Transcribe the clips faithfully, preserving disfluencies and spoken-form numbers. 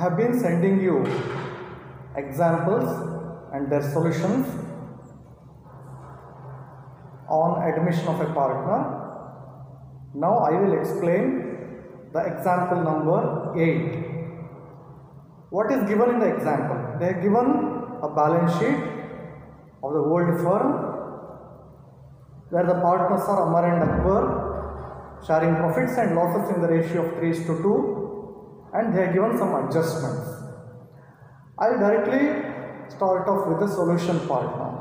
have been sending you examples and their solutions on admission of a partner. Now I will explain the example number eight. What is given in the example? They have given a balance sheet of the old firm where the partners are Amar and Akbar, sharing profits and losses in the ratio of three is to two, and they have given some adjustments. I will directly start off with the solution part now.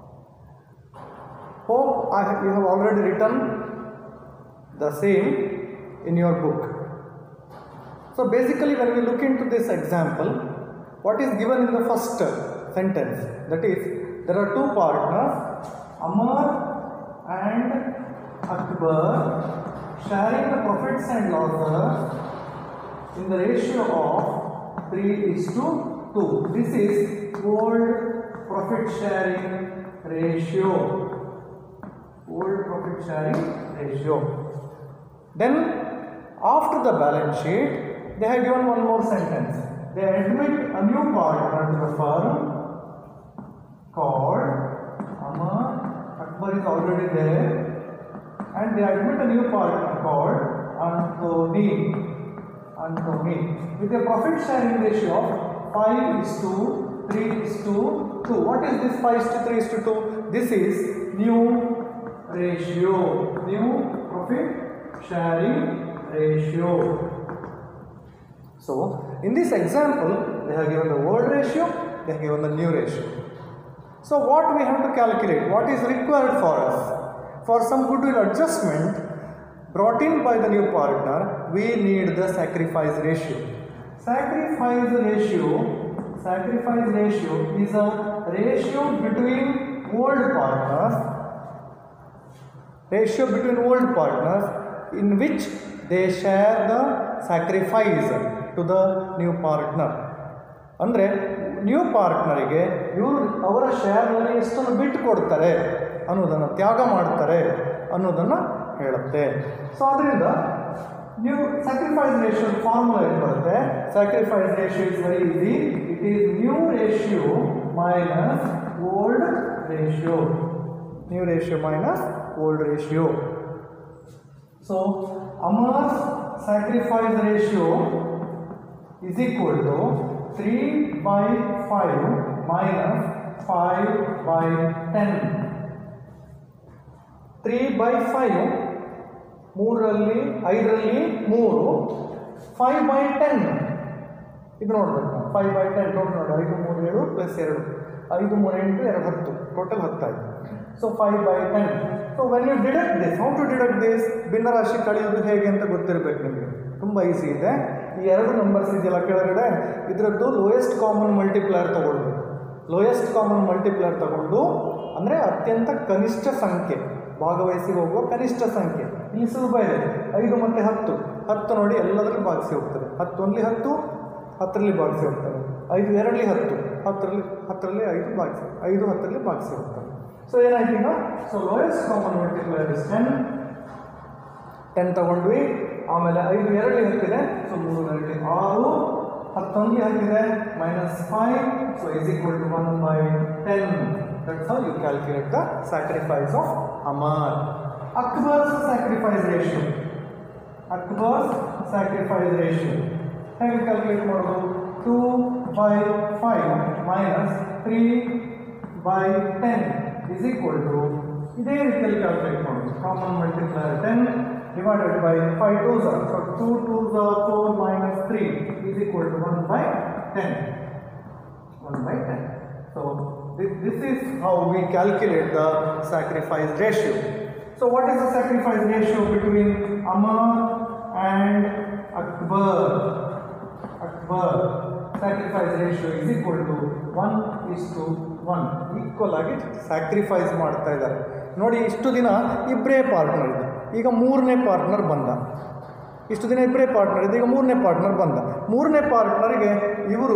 Hope I have, you have already written the same in your book. So basically, when we look into this example, what is given in the first sentence, that is, there are two partners, Amar and Akbar, sharing the profits and losses in the ratio of three is to two. This is old profit sharing ratio. Old profit sharing ratio. Then after the balance sheet, they have given one more sentence. They admit a new partner to the firm called Amar. Akbar is already there, and they admit a new partner called Anthony. Anthony with a profit sharing ratio of five is to three is to two. What is this five is to three is to two? This is new ratio, new profit sharing ratio. So in this example, they have given the old ratio, they have given the new ratio. So what we have to calculate, what is required for us? For some goodwill adjustment brought in by the new partner, we need the sacrifice ratio. Sacrifice ratio, sacrifice ratio is a ratio between old partners, ratio between old partners in which they share the sacrifice to the new partner. ಅಂದರೆ new ಪಾರ್ಟ್ನರಿಗೆ ಇವರು ಅವರ ಶೇರ್ನಲ್ಲಿ ಎಷ್ಟನ್ನು ಬಿಟ್ಟು ಕೊಡ್ತಾರೆ ಅನ್ನೋದನ್ನು, ತ್ಯಾಗ ಮಾಡ್ತಾರೆ ಅನ್ನೋದನ್ನು ಹೇಳುತ್ತೆ. ಸೊ ಅದರಿಂದ ನ್ಯೂ ಸ್ಯಾಕ್ರಿಫೈಸ್ ರೇಷಿಯೋ ಫಾರ್ಮುಲಾ ಏನು ಬರುತ್ತೆ? Sacrifice ratio is very easy. It is new ratio minus old ratio. New ratio minus old ratio. So Amar's sacrifice ratio is equal to three by five minus five by ten. three by five ಮೂರರಲ್ಲಿ ಐದರಲ್ಲಿ ಮೂರು, five by ten ಇದು ನೋಡಬೇಕು. five by ten total ನೋಡಿ, ಐದು ಮೂರು ಏಳು plus ಎರಡು, ಐದು ಮೂರು ಎಂಟು ಎರಡು ಹತ್ತು, ಟೋಟಲ್ ಹತ್ತಾಯಿತು. So five by ten. So when you deduct this, how to deduct this? ಭಿನ್ನರಾಶಿ ಕಳೆಯೋದು ಹೇಗೆ ಅಂತ ಗೊತ್ತಿರಬೇಕು ನಿಮಗೆ. ತುಂಬ ಈಸಿ ಇದೆ. ಈ ಎರಡು ನಂಬರ್ಸ್ ಇದೆಯಲ್ಲ ಕೆಳಗಡೆ, ಇದರದ್ದು ಲೋಯೆಸ್ಟ್ ಕಾಮನ್ ಮಲ್ಟಿಪ್ಲೈಯರ್ ತಗೊಳ್ಬೇಕು. ಲೋಯೆಸ್ಟ್ ಕಾಮನ್ ಮಲ್ಟಿಪ್ಲೈಯರ್ ತಗೊಂಡು, ಅಂದರೆ ಅತ್ಯಂತ ಕನಿಷ್ಠ ಸಂಖ್ಯೆ, ಭಾಗವಹಿಸಿ ಹೋಗುವ ಕನಿಷ್ಠ ಸಂಖ್ಯೆ. ಇಲ್ಲಿ ಸುಲಭ ಇದೆ, ಐದು ಮತ್ತು ಹತ್ತು. ಹತ್ತು ನೋಡಿ ಎಲ್ಲದರಲ್ಲಿ ಭಾಗಿಸಿ ಹೋಗ್ತದೆ. ಹತ್ತು ಒಂದ್ಲಿ ಹತ್ತು, ಹತ್ತರಲ್ಲಿ ಭಾಗಿಸಿ ಹೋಗ್ತದೆ. ಐದು ಎರಡಲಿ ಹತ್ತು, ಹತ್ತರಲ್ಲಿ ಹತ್ತರಲ್ಲಿ ಐದು ಭಾಗಿಸಿ, ಐದು ಹತ್ತರಲ್ಲಿ ಭಾಗಿಸಿ ಹೋಗ್ತದೆ. ಸೊ ಏನಾಯ್ತು ಈಗ? So lowest common multiplier is ten. Ten ತಗೊಂಡ್ವಿ. ಆಮೇಲೆ ಐದು ಎರಡಲಿ ಹತ್ತಿದೆ, ಸೊ ಮೂರು ಎರಡಲಿ ಆರು. ಹತ್ತೊಂದು ಹತ್ತಿದೆ, minus five, so is equal to one by ten. That's how you calculate the sacrifice of Amar. Akbar's sacrifice ratio, Akbar's sacrifice ratio ಹೇಗೆ ಕ್ಯಾಲ್ಕುಲೇಟ್ ಮಾಡೋದು? Two by five minus three by ten is equal to, ಇದೇ ರೀತಿಯಲ್ಲಿ calculate ಮಾಡೋದು. Common multiplier ten divided by five twos are, so two twos are four minus three is equal to one by ten. one by ten. So this, this is how we calculate the sacrifice ratio. So what is the sacrifice ratio between Amar and Akbar? Akbar sacrifice ratio is equal to one is to one. Equal ಆಗಿ sacrifice ಮಾಡ್ತಾ ಇದ್ದಾರೆ ನೋಡಿ. ಇಷ್ಟು ದಿನ ಇಬ್ಬರೇ partner ಇದೆ, ಈಗ ಮೂರನೇ ಪಾರ್ಟ್ನರ್ ಬಂದ. ಇಷ್ಟು ದಿನ ಇಬ್ಬರೇ ಪಾರ್ಟ್ನರ್ ಇದೆ, ಈಗ ಮೂರನೇ ಪಾರ್ಟ್ನರ್ ಬಂದ. ಮೂರನೇ ಪಾರ್ಟ್ನರ್ಗೆ ಇವರು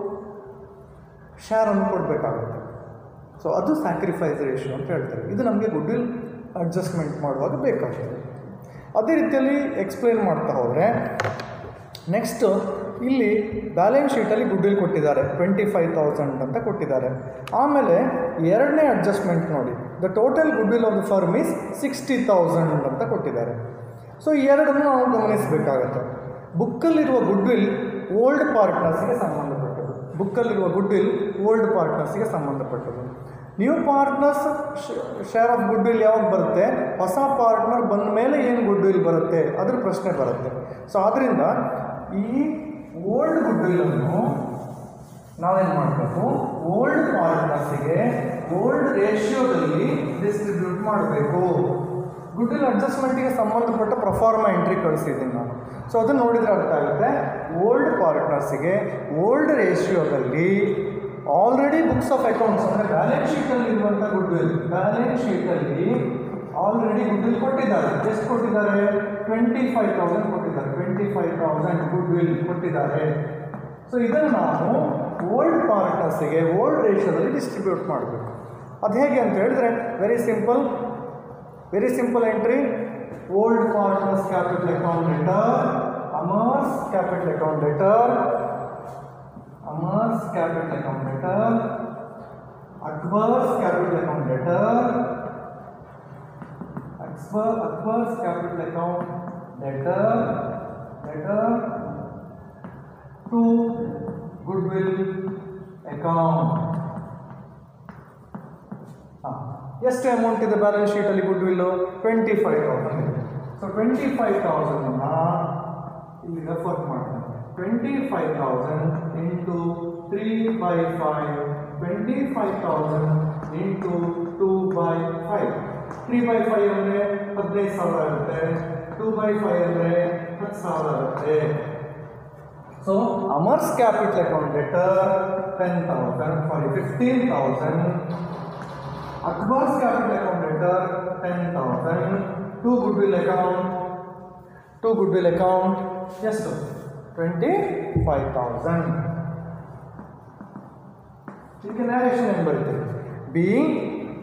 ಶೇರನ್ನು ಕೊಡಬೇಕಾಗುತ್ತೆ. ಸೊ ಅದು ಸ್ಯಾಕ್ರಿಫೈಸ್ ರೇಷಿಯೋ ಅಂತ ಹೇಳ್ತಾರೆ. ಇದು ನಮಗೆ ಗುಡ್ವಿಲ್ ಅಡ್ಜಸ್ಟ್ಮೆಂಟ್ ಮಾಡುವಾಗ ಬೇಕಾಗ್ತದೆ. ಅದೇ ರೀತಿಯಲ್ಲಿ ಎಕ್ಸ್ಪ್ಲೇನ್ ಮಾಡ್ತಾ ಹೋದರೆ ನೆಕ್ಸ್ಟ್ ಇಲ್ಲಿ ಬ್ಯಾಲೆನ್ಸ್ ಶೀಟಲ್ಲಿ ಗುಡ್ವಿಲ್ ಕೊಟ್ಟಿದ್ದಾರೆ ಟ್ವೆಂಟಿ ಫೈವ್ ತೌಸಂಡ್ ಅಂತ ಕೊಟ್ಟಿದ್ದಾರೆ. ಆಮೇಲೆ ಎರಡನೇ ಅಡ್ಜಸ್ಟ್ಮೆಂಟ್ ನೋಡಿ, the total goodwill of the firm is sixty thousand ಅಂತ ಕೊಟ್ಟಿದ್ದಾರೆ. ಸೊ ಈ ಎರಡನ್ನು ನಾವು ಗಮನಿಸಬೇಕಾಗತ್ತೆ. ಬುಕ್ಕಲ್ಲಿರುವ ಗುಡ್ವಿಲ್ ಓಲ್ಡ್ ಪಾರ್ಟ್ನರ್ಸ್ಗೆ ಸಂಬಂಧಪಟ್ಟದ್ದು. ಬುಕ್ಕಲ್ಲಿರುವ ಗುಡ್ವಿಲ್ ಓಲ್ಡ್ ಪಾರ್ಟ್ನರ್ಸ್ಗೆ ಸಂಬಂಧಪಟ್ಟದ್ದು. New partners share of goodwill ಯಾವಾಗ ಬರುತ್ತೆ? ಹೊಸ ಪಾರ್ಟ್ನರ್ ಬಂದ ಮೇಲೆ ಏನು ಗುಡ್ವಿಲ್ ಬರುತ್ತೆ ಅದ್ರ ಪ್ರಶ್ನೆ ಬರುತ್ತೆ. ಸೊ ಆದ್ದರಿಂದ ಈ ಓಲ್ಡ್ ಗುಡ್ವಿಲ್ಲನ್ನು ನಾವೇನು ಮಾಡಬೇಕು, ಓಲ್ಡ್ ಪಾರ್ಟ್ನರ್ಸಿಗೆ ಓಲ್ಡ್ ರೇಷಿಯೋದಲ್ಲಿ ಡಿಸ್ಟ್ರಿಬ್ಯೂಟ್ ಮಾಡಬೇಕು. ಗುಡ್ವಿಲ್ ಅಡ್ಜಸ್ಟ್ಮೆಂಟಿಗೆ ಸಂಬಂಧಪಟ್ಟ ಪ್ರೊಫಾರ್ಮಾ ಎಂಟ್ರಿ ಕಳಿಸಿದ್ದೀನಿ ನಾನು. ಸೊ ಅದನ್ನು ನೋಡಿದರೆ ಅರ್ಥ ಆಗುತ್ತೆ. ಓಲ್ಡ್ ಪಾರ್ಟ್ನರ್ಸಿಗೆ ಓಲ್ಡ್ ರೇಷಿಯೋದಲ್ಲಿ ಆಲ್ರೆಡಿ ಬುಕ್ಸ್ ಆಫ್ ಅಕೌಂಟ್ಸ್ ಅಂದರೆ ಬ್ಯಾಲೆನ್ಸ್ ಶೀಟಲ್ಲಿ ಇರುವಂಥ ಗುಡ್ವಿಲ್, ಬ್ಯಾಲೆನ್ಸ್ ಶೀಟಲ್ಲಿ ಆಲ್ರೆಡಿ ಗುಡ್ವಿಲ್ ಕೊಟ್ಟಿದ್ದಾರೆ. ಎಷ್ಟು ಕೊಟ್ಟಿದ್ದಾರೆ? ಟ್ವೆಂಟಿ ಫೈವ್ ತೌಸಂಡ್ ಕೊಟ್ಟಿದ್ದಾರೆ. ಟ್ವೆಂಟಿ ಫೈವ್ ತೌಸಂಡ್ ಗುಡ್ವಿಲ್ ಕೊಟ್ಟಿದ್ದಾರೆ. ಸೊ ಇದನ್ನು ನಾವು ಓಲ್ಡ್ ಪಾರ್ಟ್ನರ್ಸಿಗೆ ಓಲ್ಡ್ ರೇಷಿಯೋದಲ್ಲಿ ಡಿಸ್ಟ್ರಿಬ್ಯೂಟ್ ಮಾಡಬೇಕು. ಅದು ಹೇಗೆ ಅಂತ ಹೇಳಿದ್ರೆ very simple, very simple entry. Old partners capital account letter, Amar's capital account letter, Amar's capital account letter, Akbar's capital account letter, Akbar Akbar's capital account letter, letter to goodwill account. ಹಾಂ, ಎಷ್ಟು ಅಮೌಂಟ್ ಇದೆ ಬ್ಯಾಲೆನ್ಸ್ ಶೀಟಲ್ಲಿ ಗುಡ್ವಿಲ್ಲು? ಟ್ವೆಂಟಿ ಫೈವ್ ತೌಸಂಡ್ ಇದೆ. So twenty five ತೌಸಂಡನ್ನು ಇಲ್ಲಿ refer ಮಾಡ್ತಾರೆ. Twenty five thousand into three by five, twenty five thousand into two by five. Three by five ಅಂದರೆ ಹದಿನೈದು ಸಾವಿರ ಆಗುತ್ತೆ, ಟೂ ಬೈ ಫೈವ್ ಅಂದರೆ ಹತ್ತು ಸಾವಿರ ಆಗುತ್ತೆ. So Amar's capital account letter ten thousand sorry fifteen thousand, Akbar's capital account letter ten thousand, to goodwill account, to goodwill account ಎಷ್ಟು? Twenty five thousand. ಇದಕ್ಕೆ ನ್ಯಾರೇಷನ್ ಏನು ಬರುತ್ತೆ? ಬೀಯಿಂಗ್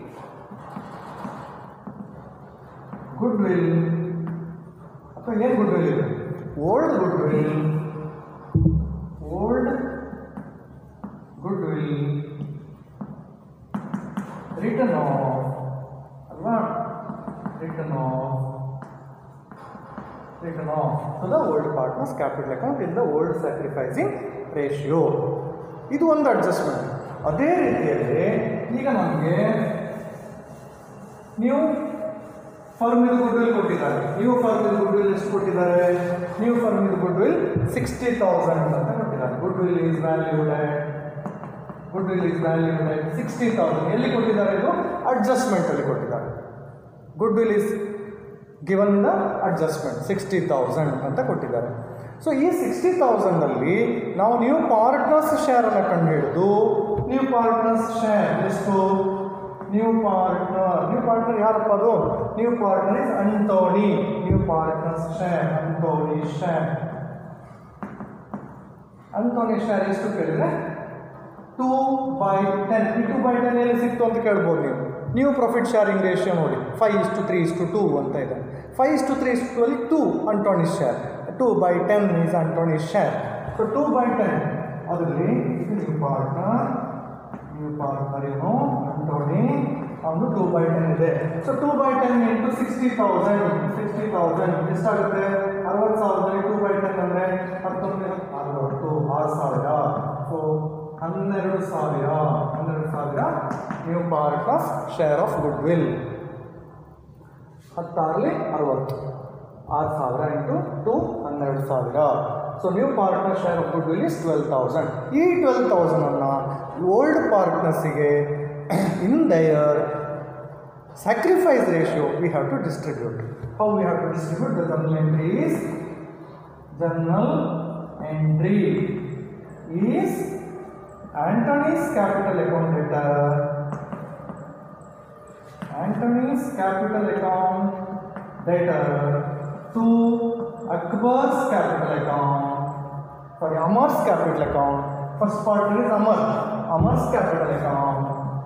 ಗುಡ್ವಿಲ್ ಅಥವಾ ಏನು ಗುಡ್ವಿಲ್ ಇದೆ? Old goodwill, old goodwill written off ಅಲ್ವಾ, written off written off to the old partners capital account in the old sacrificing ratio. ಇದು ಒಂದು ಅಡ್ಜಸ್ಟ್ಮೆಂಟ್. ಅದೇ ರೀತಿಯಲ್ಲಿ ಈಗ ನಮಗೆ ನ್ಯೂ ಫರ್ಮಿದು ಗುಡ್ವಿಲ್ ಕೊಟ್ಟಿದ್ದಾರೆ. ನ್ಯೂ ಫರ್ಮಿದು ಗುಡ್ವಿಲ್ ಎಷ್ಟು ಕೊಟ್ಟಿದ್ದಾರೆ? ನ್ಯೂ ಫರ್ಮಿದು ಗುಡ್ವಿಲ್ ಸಿಕ್ಸ್ಟಿ ತೌಸಂಡ್ ಅಂತ ಕೊಟ್ಟಿದ್ದಾರೆ. Goodwill is valued goodwill is valued sixty thousand. ಎಲ್ಲಿ ಕೊಟ್ಟಿದ್ದಾರೆ? ಇದು ಅಡ್ಜಸ್ಟ್ಮೆಂಟಲ್ಲಿ ಕೊಟ್ಟಿದ್ದಾರೆ. Goodwill is given the adjustment sixty thousand ಅಂತ ಕೊಟ್ಟಿದ್ದಾರೆ. ಸೊ ಈ ಸಿಕ್ಸ್ಟಿ ತೌಸಂಡಲ್ಲಿ ನಾವು ನ್ಯೂ ಪಾರ್ಟ್ನರ್ಸ್ ಶೇರನ್ನು ಕಂಡು ಹಿಡಿದು, ನ್ಯೂ ಪಾರ್ಟ್ನರ್ಸ್ ಶೇರ್ ಎಷ್ಟು? ನ್ಯೂ ಪಾರ್ಟ್ನರ್, ನ್ಯೂ ಪಾರ್ಟ್ನರ್ ಯಾರಪ್ಪ ಅದು? New partner is Antony. New partners share Antony share. Antony share ಎಷ್ಟು ಕೇಳಿದ್ರೆ ಟೂ ಬೈ ಟೆನ್. ಈ ಟೂ ಬೈ ಟೆನ್ ಎಲ್ಲಿ ಸಿಕ್ತು ಅಂತ ಕೇಳ್ಬೋದು ನೀವು. ನ್ಯೂ ಪ್ರಾಫಿಟ್ ಶೇರಿಂಗ್ ರೇಷಿಯೋ ನೋಡಿ, five is to three is to two ಅಂತ ಇದೆ. Five is to three is to two ಅಲ್ಲಿ two Antony's share, two by ten is Antony's share. So two by ten ಅದರಲ್ಲಿ ನ್ಯೂ ಪಾರ್ಟ್ನರ್, ನ್ಯೂ ಪಾರ್ಟ್ನರ್ ಏನು Antony, ಅವನು two by ten ಇದೆ. So two by ten into sixty thousand, sixty thousand ಎಷ್ಟಾಗುತ್ತೆ? ಅರವತ್ತು ಸಾವಿರದಲ್ಲಿ two by ten ಅಂದರೆ ಹತ್ತೊಂದು ಅರವತ್ತು, ಆರು ಸಾವಿರ. ಸೊ ಹನ್ನೆರಡು ಸಾವಿರ, ಹನ್ನೆರಡು ಸಾವಿರ new partners share of goodwill. ಹತ್ತಾರಲಿ ಅರವತ್ತು, ಆರು ಸಾವಿರ ಇಂಟು ಟು ಹನ್ನೆರಡು ಸಾವಿರ. So new partner share of goodwill is twelve thousand. ಈ ಟ್ವೆಲ್ ತೌಸಂಡನ್ನು ಓಲ್ಡ್ ಪಾರ್ಟ್ನರ್ಸಿಗೆ in their sacrifice ratio we have to distribute. How we have to distribute? The journal entry is, journal entry is Antony's capital account letter, Antony's capital account letter to Akbar's capital account, sorry, Amar's capital account. First part is Amar, Amar's capital account,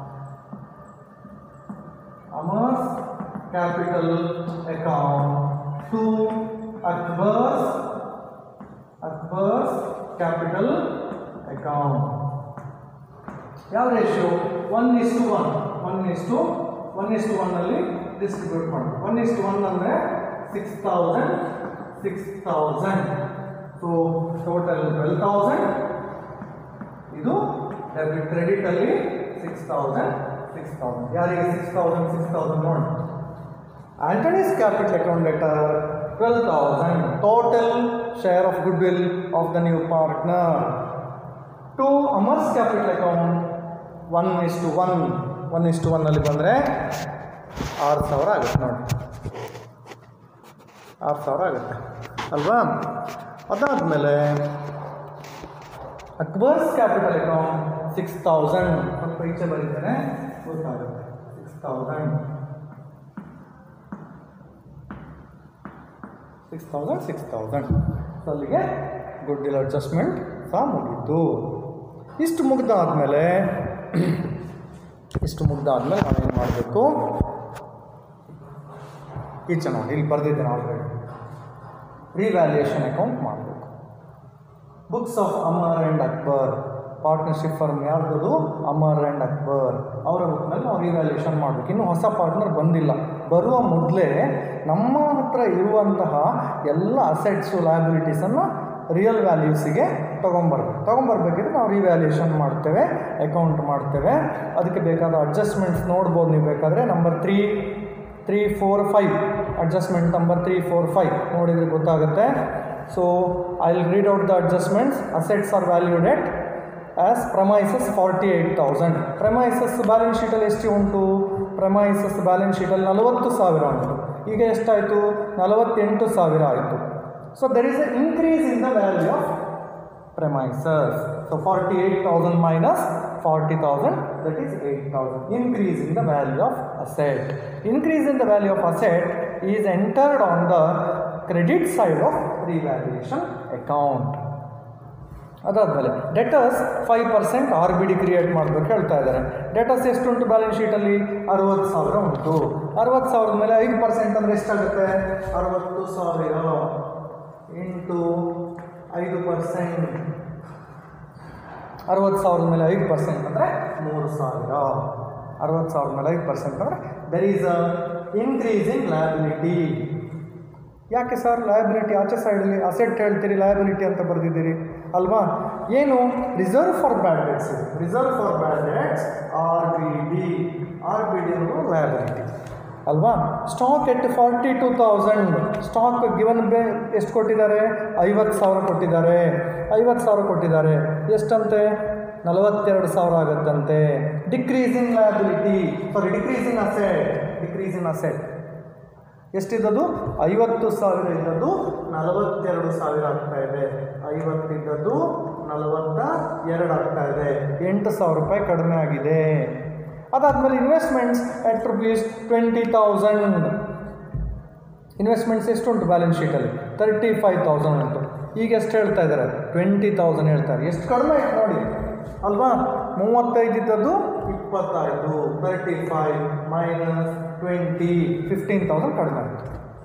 Amar's capital account to Akbar's, Akbar's capital account. ಯಾವ ratio? One is to one one is to one is to one ಅಲ್ಲಿ distribute ಮಾಡಿ. One is to one ಅಂದರೆ six thousand six thousand so total twelve thousand. ಇದು debit credit ಅಲ್ಲಿ six thousand six thousand. ಯಾರಿಗೆ six thousand six thousand ನೋಡಿ. Antony's capital account letter twelve thousand. Total share of goodwill of the new partner. To Amar's capital account one is to one. one is to one ಅಲ್ಲಿ ಬಂದರೆ ಆರು ಸಾವಿರ ಆಗುತ್ತೆ ನೋಡಿ. ಆರು ಸಾವಿರ ಆಗುತ್ತೆ ಅಲ್ವಾ? ಅದಾದಮೇಲೆ Akbar's capital account six thousand. ಸ್ವಲ್ಪ ಈಚೆ ಬರೀತಾರೆ ಗೊತ್ತಾಗುತ್ತೆ. Six thousand six thousand six thousand so ಅಲ್ಲಿಗೆ ಗುಡ್ ವಿಲ್ ಅಡ್ಜಸ್ಟ್ಮೆಂಟ್ ಸಹ ಮುಗೀತು. ಇಷ್ಟು ಮುಗ್ದಾದ್ಮೇಲೆ ಇಷ್ಟು ಮುಗ್ದಾದ್ಮೇಲೆ ನಾವೇನು ಮಾಡಬೇಕು? ಈಚೆ ನೋಡಿ ಇಲ್ಲಿ ಬರೆದಿದ್ದೇನೆ ಆಲ್ರೆಡಿ. ರಿವ್ಯಾಲ್ಯೂಯೇಷನ್ ಅಕೌಂಟ್ ಮಾಡಬೇಕು. Books of Amar and Akbar partnership firm ಯಾರ್ದು? ಅಮರ್ ಆ್ಯಂಡ್ ಅಕ್ಬರ್. ಅವರ ಬುಕ್ನಲ್ಲಿ ನಾವು ರಿವ್ಯಾಲ್ಯೂಯೇಷನ್ ಮಾಡಬೇಕು. ಇನ್ನು ಹೊಸ ಪಾರ್ಟ್ನರ್ ಬಂದಿಲ್ಲ. ಬರುವ ಮೊದಲೇ ನಮ್ಮ ಹತ್ರ ಇರುವಂತಹ ಎಲ್ಲ ಅಸೆಟ್ಸು ಲಯಬಿಲಿಟೀಸನ್ನು ರಿಯಲ್ ವ್ಯಾಲ್ಯೂಸಿಗೆ ತೊಗೊಂಬರ್ಬೇಕು. ತೊಗೊಂಬರ್ಬೇಕಿದ್ರೆ ನಾವು ರಿವ್ಯಾಲ್ಯೂಯೇಷನ್ ಮಾಡ್ತೇವೆ, ಅಕೌಂಟ್ ಮಾಡ್ತೇವೆ. ಅದಕ್ಕೆ ಬೇಕಾದ ಅಡ್ಜಸ್ಟ್ಮೆಂಟ್ಸ್ ನೋಡ್ಬೋದು ನೀವು ಬೇಕಾದರೆ. Number three three four five adjustment number three four five ನೋಡಿದರೆ ಗೊತ್ತಾಗುತ್ತೆ. So I will read out the adjustments. Assets are valued at as premises forty eight thousand. Premises balance ಶೀಟಲ್ಲಿ ಎಷ್ಟು ಉಂಟು? ಪ್ರಮೈಸಸ್ ಬ್ಯಾಲೆನ್ಸ್ ಶೀಟಲ್ಲಿ ನಲವತ್ತು ಸಾವಿರ ಉಂಟು. ಈಗ ಎಷ್ಟಾಯಿತು? ನಲವತ್ತೆಂಟು ಸಾವಿರ ಆಯಿತು. So there is a increase in the value of premises. So forty eight thousand minus forty thousand that is eight thousand. Increase in the value of asset. Increase in the value of asset is entered on the credit side of revaluation account. ಅದಾದಮೇಲೆ debtors five percent R B D create ಮಾಡಬೇಕು ಹೇಳ್ತಾ ಇದ್ದಾರೆ. Debtors ಎಷ್ಟುಂಟು balance ಶೀಟಲ್ಲಿ? ಅರವತ್ತು ಸಾವಿರ ಉಂಟು. ಅರವತ್ತು ಸಾವಿರದ ಮೇಲೆ ಐದು ಪರ್ಸೆಂಟ್ ಅಂದರೆ ಎಷ್ಟಾಗುತ್ತೆ? ಅರವತ್ತು ಸಾವಿರ ಇಂಟು ಐದು ಪರ್ಸೆಂಟ್. ಅರವತ್ತು ಸಾವಿರದ ಮೇಲೆ ಐದು ಪರ್ಸೆಂಟ್ ಅಂದರೆ ಮೂರು ಸಾವಿರ. ಅರವತ್ತು ಸಾವಿರದ ಮೇಲೆ ಐದು ಪರ್ಸೆಂಟ್ ಅಂದರೆ there is a increase in liability. ಯಾಕೆ ಸರ್ ಲಯಬಿಲಿಟಿ ಆಚೆ ಸೈಡಲ್ಲಿ ಅಸೆಟ್ ಹೇಳ್ತೀರಿ, ಲಯಬಿಲಿಟಿ ಅಂತ ಬರೆದಿದ್ದೀರಿ ಅಲ್ವಾ? ಏನು? Reserve for bad debts. Reserve for bad debts R B D. R B D ಅನ್ನೋದು ಲಯಬಿಲಿಟಿ ಅಲ್ವಾ? Stock at forty two thousand. Stock given by ಎಷ್ಟು ಕೊಟ್ಟಿದ್ದಾರೆ? ಐವತ್ತು ಸಾವಿರ ಕೊಟ್ಟಿದ್ದಾರೆ. ಐವತ್ತು ಸಾವಿರ ಕೊಟ್ಟಿದ್ದಾರೆ. ಎಷ್ಟಂತೆ? ನಲವತ್ತೆರಡು ಸಾವಿರ ಆಗುತ್ತಂತೆ. Decrease in liability sorry decrease in asset. Decrease in asset ಎಷ್ಟಿದ್ದದು? ಐವತ್ತು ಸಾವಿರ ಇದ್ದದ್ದು ನಲವತ್ತೆರಡು ಸಾವಿರ ಆಗ್ತಾ ಇದೆ. ಐವತ್ತಿದ್ದದ್ದು ನಲವತ್ತ ಎರಡು ಆಗ್ತಾ ಇದೆ. ಎಂಟು ಸಾವಿರ ರೂಪಾಯಿ ಕಡಿಮೆ ಆಗಿದೆ. ಅದಾದಮೇಲೆ investments at rupees twenty thousand. Investments ಎಷ್ಟುಂಟು ಬ್ಯಾಲೆನ್ಸ್ ಶೀಟಲ್ಲಿ? ತರ್ಟಿ ಫೈವ್ ತೌಸಂಡ್ ಉಂಟು. ಈಗ ಎಷ್ಟು ಹೇಳ್ತಾ ಇದ್ದಾರೆ? ಟ್ವೆಂಟಿ ತೌಸಂಡ್ ಹೇಳ್ತಾರೆ. ಎಷ್ಟು ಕಡಿಮೆ ಆಯ್ತು ನೋಡಿ ಅಲ್ವಾ? ಮೂವತ್ತೈದು ಇದ್ದದ್ದು ಇಪ್ಪತ್ತೈದು. Thirty five minus twenty fifteen thousand ಕಡಿಮೆ ಆಯಿತು.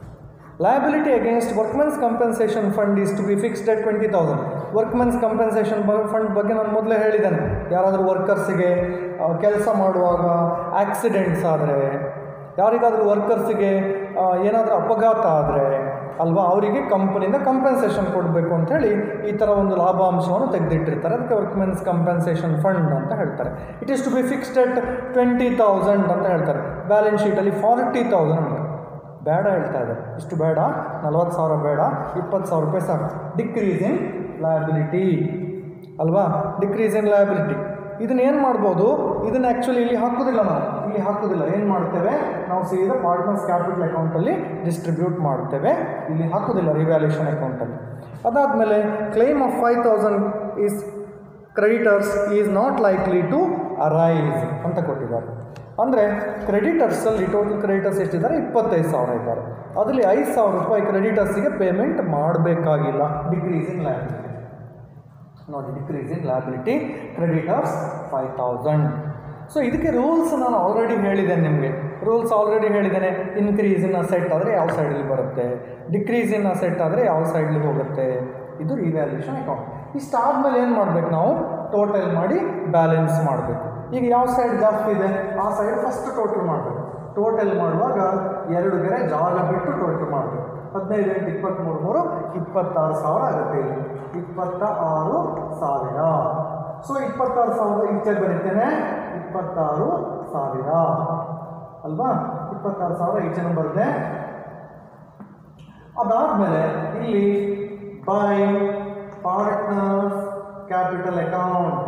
Liability against workmen's compensation fund is to be fixed at twenty thousand. Workmen's compensation fund ಬಗ್ಗೆ ನಾನು ಮೊದಲೇ ಹೇಳಿದ್ದೇನೆ. ಯಾರಾದರೂ ವರ್ಕರ್ಸಿಗೆ ಕೆಲಸ ಮಾಡುವಾಗ ಆಕ್ಸಿಡೆಂಟ್ಸ್ ಆದರೆ, ಯಾರಿಗಾದರೂ ವರ್ಕರ್ಸಿಗೆ ಏನಾದರೂ ಅಪಘಾತ ಆದರೆ ಅಲ್ವಾ, ಅವರಿಗೆ ಕಂಪನಿಯಿಂದ ಕಂಪೆನ್ಸೇಷನ್ ಕೊಡಬೇಕು ಅಂಥೇಳಿ ಈ ಥರ ಒಂದು ಲಾಭಾಂಶವನ್ನು ತೆಗೆದಿಟ್ಟಿರ್ತಾರೆ. ಅದಕ್ಕೆ ವರ್ಕ್ಮೆನ್ಸ್ ಕಂಪೆನ್ಸೇಷನ್ ಫಂಡ್ ಅಂತ ಹೇಳ್ತಾರೆ. It is to be fixed at twenty thousand ಅಂತ ಹೇಳ್ತಾರೆ. ಬ್ಯಾಲೆನ್ಸ್ ಶೀಟಲ್ಲಿ ಫಾರ್ಟಿ ತೌಸಂಡ್ ಉಂಟು. ಬೇಡ ಹೇಳ್ತಾ ಇದ್ದಾರೆ. ಇಷ್ಟು ಬೇಡ, ನಲ್ವತ್ತು ಸಾವಿರ ಬೇಡ, ಇಪ್ಪತ್ತು ಸಾವಿರ ರೂಪಾಯಿ ಸಾಕು. ಡಿಕ್ರೀಸ್ ಇನ್ ಲಯಬಿಲಿಟಿ ಅಲ್ವಾ? ಡಿಕ್ರೀಸ್ ಇನ್ ಲಯಬಿಲಿಟಿ ಇದನ್ನ ಏನು ಮಾಡ್ಬೋದು? ಇದನ್ನು ಆ್ಯಕ್ಚುಲಿ ಇಲ್ಲಿ ಹಾಕೋದಿಲ್ಲ. ನಾವು ಇಲ್ಲಿ ಹಾಕೋದಿಲ್ಲ. ಏನು ಮಾಡ್ತೇವೆ ನಾವು? ಸೀದಾ ಪಾರ್ಟ್ನರ್ಸ್ ಕ್ಯಾಪಿಟಲ್ ಅಕೌಂಟಲ್ಲಿ ಡಿಸ್ಟ್ರಿಬ್ಯೂಟ್ ಮಾಡ್ತೇವೆ. ಇಲ್ಲಿ ಹಾಕೋದಿಲ್ಲ ರಿವ್ಯಾಲ್ಯೂಷನ್ ಅಕೌಂಟಲ್ಲಿ. ಅದಾದಮೇಲೆ claim of five thousand is creditors is not likely to arise ಅಂತ ಕೊಟ್ಟಿದ್ದಾರೆ. ಅಂದರೆ ಕ್ರೆಡಿಟರ್ಸಲ್ಲಿ ಟೋಟಲ್ ಕ್ರೆಡಿಟರ್ಸ್ ಎಷ್ಟಿದ್ದಾರೆ? ಇಪ್ಪತ್ತೈದು ಸಾವಿರ ಇದ್ದಾರೆ. ಅದರಲ್ಲಿ ಐದು ಸಾವಿರ ರೂಪಾಯಿ ಕ್ರೆಡಿಟರ್ಸಿಗೆ ಪೇಮೆಂಟ್ ಮಾಡಬೇಕಾಗಿಲ್ಲ. ಡಿಕ್ರೀಸ್ ಇನ್ ಲಯಬಿಲಿಟಿ ನೋಡಿ. Decrease in liability creditors five thousand. So ಇದಕ್ಕೆ ರೂಲ್ಸ್ ನಾನು ಆಲ್ರೆಡಿ ಹೇಳಿದ್ದೇನೆ ನಿಮಗೆ. ರೂಲ್ಸ್ ಆಲ್ರೆಡಿ ಹೇಳಿದ್ದೇನೆ. ಇನ್ಕ್ರೀಸ್ ಇನ್ ಅಸೆಟ್ ಆದರೆ ಯಾವ ಸೈಡಲ್ಲಿ ಬರುತ್ತೆ, ಡಿಕ್ರೀಸ್ ಇನ್ ಅಸೆಟ್ ಆದರೆ ಯಾವ ಸೈಡಲ್ಲಿ ಹೋಗುತ್ತೆ. ಇದು ರಿವ್ಯಾಲ್ಯೂಷನ್ ಅಕೌಂಟ್. ಇಷ್ಟಾದಮೇಲೆ ಏನು ಮಾಡಬೇಕು ನಾವು ಟೋಟಲ್ ಮಾಡಿ ಬ್ಯಾಲೆನ್ಸ್ ಮಾಡಬೇಕು. ಈಗ ಯಾವ ಸೈಡ್ ಜಾಸ್ತಿ ಇದೆ ಆ ಸೈಡ್ ಫಸ್ಟ್ ಟೋಟಲ್ ಮಾಡಬೇಕು. ಟೋಟಲ್ ಮಾಡುವಾಗ ಎರಡು ಗೆರೆ ಜಾಗ ಬಿಟ್ಟು ಟೋಟಲ್ ಮಾಡಬೇಕು. ಹದಿನೈದು ಎಂಟು ಇಪ್ಪತ್ತ್ಮೂರು ಮೂರು ಇಪ್ಪತ್ತಾರು ಸಾವಿರ ಆಗುತ್ತೆ. ಇಲ್ಲಿ ಇಪ್ಪತ್ತ ಆರು ಸಾವಿರ. ಸೊ ಇಪ್ಪತ್ತಾರು ಸಾವಿರ ಈಚೆ ಬರೀತೇನೆ, ಇಪ್ಪತ್ತಾರು ಸಾವಿರ ಅಲ್ವಾ? ಇಪ್ಪತ್ತಾರು ಸಾವಿರ ಈಚೆನೂ ಬರುತ್ತೆ. ಅದಾದಮೇಲೆ ಇಲ್ಲಿ by partners capital account,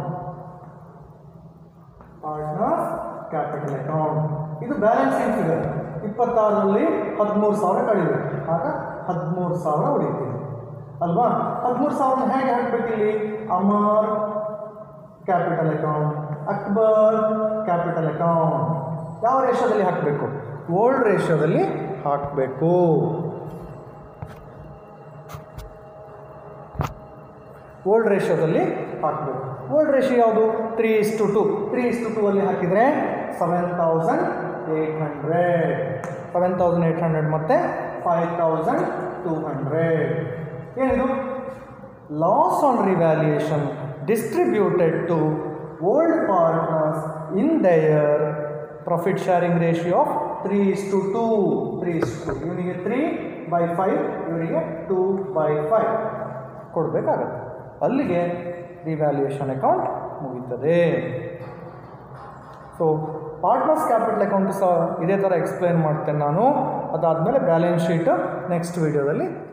partners capital account ಇದು ಬ್ಯಾಲೆನ್ಸಿಂಗ್ ಫಿಗರ್. ಇಪ್ಪತ್ತಾರರಲ್ಲಿ ಹದಿಮೂರು ಸಾವಿರ ಕಳಿಬೇಕು, ಆಗ ಹದಿಮೂರು ಸಾವಿರ ಉಳಿತೀವಿ ಅಲ್ವಾ? ಹದಿಮೂರು ಸಾವಿರ ಹೇಗೆ ಹಾಕಬೇಕು? ಇಲ್ಲಿ Amar capital account, Akbar capital account ಯಾವ ರೇಷದಲ್ಲಿ ಹಾಕಬೇಕು? ಓಲ್ಡ್ ರೇಷದಲ್ಲಿ ಹಾಕಬೇಕು. ಓಲ್ಡ್ ರೇಷಿಯೋದಲ್ಲಿ ಹಾಕಬೇಕು. ಓಲ್ಡ್ ರೇಷಿಯೋ ಯಾವುದು? Three is to two. Three is to two ಅಲ್ಲಿ ಹಾಕಿದರೆ seven thousand eight hundred seven thousand eight hundred ಮತ್ತು ಫೈವ್ ತೌಸಂಡ್ ಟೂ ಹಂಡ್ರೆಡ್. ಏನಿದು? Loss on revaluation distributed to old partners in their profit sharing ratio of three is to two. Three is to two ಇವನಿಗೆ three by five, ಇವರಿಗೆ two by five ಕೊಡಬೇಕಾಗತ್ತೆ. ಅಲ್ಲಿಗೆ revaluation account ಮುಗೀತದೆ. So partners capital account ಸಹ ಇದೇ ಥರ explain ಮಾಡ್ತೇನೆ ನಾನು. ಅದಾದಮೇಲೆ ಬ್ಯಾಲೆನ್ಸ್ ಶೀಟ್ ನೆಕ್ಸ್ಟ್ ವೀಡಿಯೋದಲ್ಲಿ